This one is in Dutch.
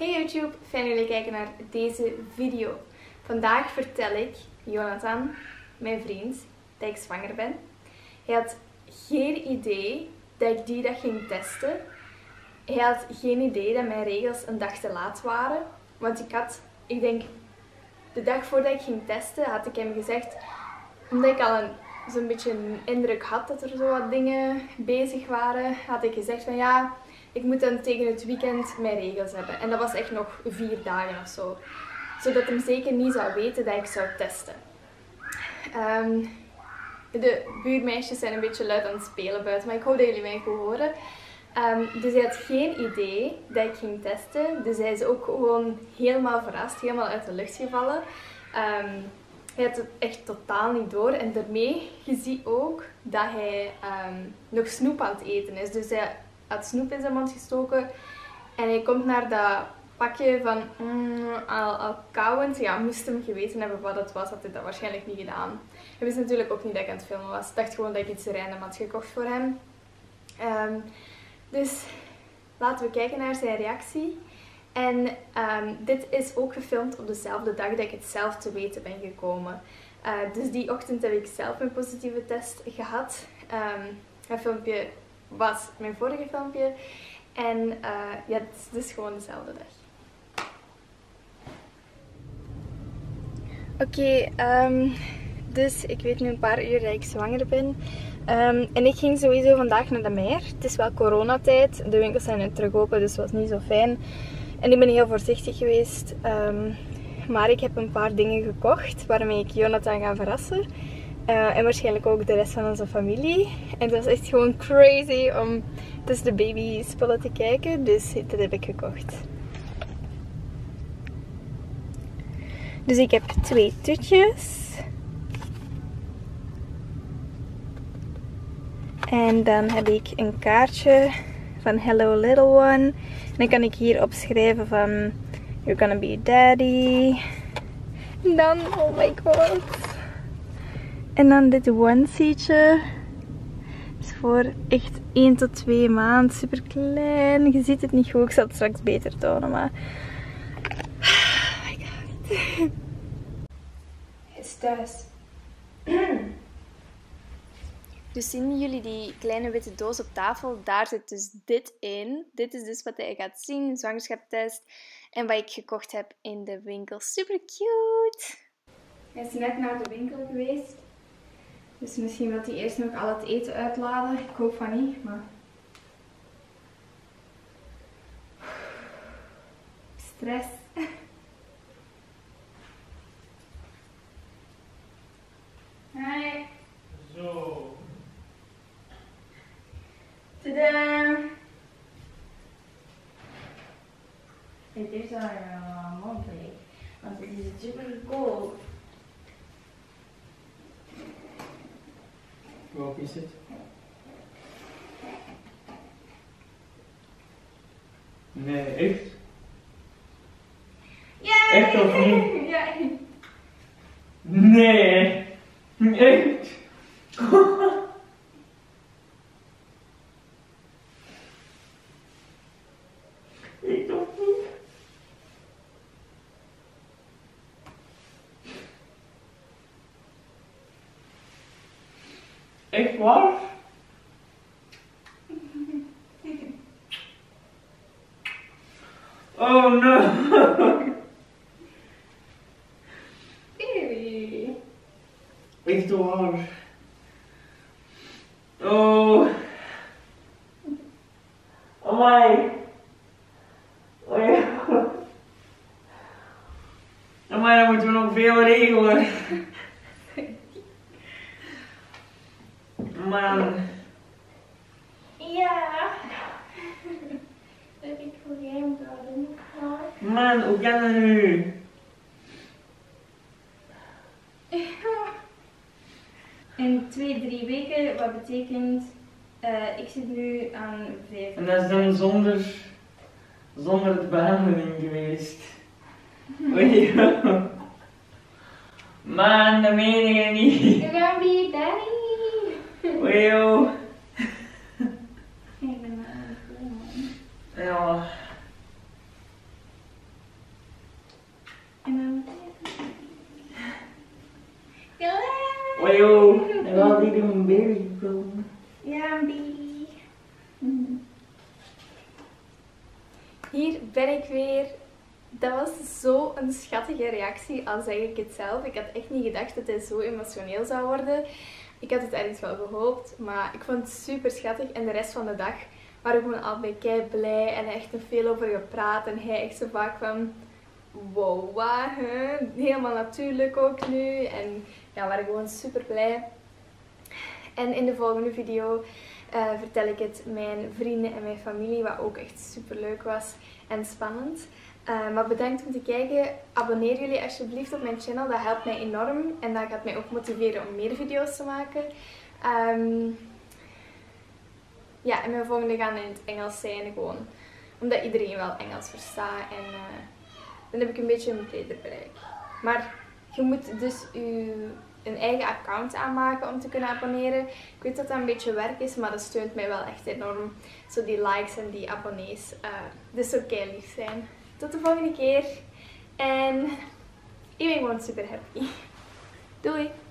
Hey YouTube, fijn dat jullie kijken naar deze video. Vandaag vertel ik Jonathan, mijn vriend, dat ik zwanger ben. Hij had geen idee dat ik die dag ging testen. Hij had geen idee dat mijn regels een dag te laat waren. Want ik denk, de dag voordat ik ging testen had ik hem gezegd, omdat ik al zo'n beetje een indruk had dat er zo wat dingen bezig waren, had ik gezegd van ja, ik moet dan tegen het weekend mijn regels hebben. En dat was echt nog 4 dagen of zo. Zodat hij zeker niet zou weten dat ik zou testen. De buurmeisjes zijn een beetje luid aan het spelen buiten, maar ik hoop dat jullie mij goed horen. Dus hij had geen idee dat ik ging testen. Dus hij is ook gewoon helemaal verrast, helemaal uit de lucht gevallen. Hij had het echt totaal niet door. En daarmee, je ziet ook dat hij nog snoep aan het eten is. Dus hij had snoep in zijn mond gestoken. En hij komt naar dat pakje van al kauwend. Ja, moest hem geweten hebben wat het was, had hij dat waarschijnlijk niet gedaan. Hij wist natuurlijk ook niet dat ik aan het filmen was. Ik dacht gewoon dat ik iets random had gekocht voor hem. Dus laten we kijken naar zijn reactie. En dit is ook gefilmd op dezelfde dag dat ik het zelf te weten ben gekomen. Dus die ochtend heb ik zelf mijn positieve test gehad. Het filmpje was mijn vorige filmpje. En ja, het is dus gewoon dezelfde dag. Oké, dus ik weet nu een paar uur dat ik zwanger ben. En ik ging sowieso vandaag naar de meer. Het is wel coronatijd. De winkels zijn nu terug open, dus het was niet zo fijn. En ik ben heel voorzichtig geweest. Maar ik heb een paar dingen gekocht waarmee ik Jonathan ga verrassen. En waarschijnlijk ook de rest van onze familie. En het was echt gewoon crazy om tussen de baby spullen te kijken. Dus dat heb ik gekocht. Dus ik heb 2 toetjes. En dan heb ik een kaartje van Hello Little One. En dan kan ik hier opschrijven van You're gonna be daddy. En dan, oh my god. En dan dit onesietje. Is voor echt 1 tot 2 maanden. Super klein. Je ziet het niet goed. Ik zal het straks beter tonen, maar... Oh my god. Het is thuis. Dus zien jullie die kleine witte doos op tafel? Daar zit dus dit in. Dit is dus wat hij gaat zien, zwangerschapstest. En wat ik gekocht heb in de winkel. Super cute! Hij is net naar de winkel geweest. Dus misschien wil hij eerst nog al het eten uitladen. Ik hoop van niet, maar... Stress. Hi. Zo. Tadaa! Het is al mogelijk, want het is super goedkoop. Welk is het? Nee, echt? Ja! Echt of niet? Ja! Nee! Echt? Ik toch niet? Echt waar? Oh no! Baby! Echt waar? Oh! Amai! Maar dan moeten we nog veel regelen. Man. Ja! Dat heb ik voor hem gehouden. Man, hoe kan dat nu? In 2-3 weken, wat betekent, ik zit nu aan 5. En dat is dan zonder de behandeling geweest. Oei. Man, dat meen je niet. You're gonna be daddy! Oei, joh. Ik ben aan het filmen. Ja. En dan... Wajo, en wel die doen een baby komen. Ja, een baby. Hier ben ik weer. Dat was zo een schattige reactie, al zeg ik het zelf. Ik had echt niet gedacht dat hij zo emotioneel zou worden. Ik had het ergens wel gehoopt, maar ik vond het super schattig. En de rest van de dag waren we gewoon allebei kei blij en echt er veel over gepraat. En hij echt zo vaak van, wow, wat, hè? Helemaal natuurlijk ook nu. En ja, we waren gewoon super blij. En in de volgende video vertel ik het mijn vrienden en mijn familie, wat ook echt super leuk was en spannend. Maar bedankt om te kijken. Abonneer jullie alsjeblieft op mijn channel, dat helpt mij enorm en dat gaat mij ook motiveren om meer video's te maken. Ja, en mijn volgende gaan in het Engels zijn, gewoon omdat iedereen wel Engels verstaat en dan heb ik een beetje een breder bereik. Maar je moet dus een eigen account aanmaken om te kunnen abonneren. Ik weet dat dat een beetje werk is, maar dat steunt mij wel echt enorm. Zo die likes en die abonnees. Dus zou kei lief zijn. Tot de volgende keer. En ik ben gewoon super happy. Doei!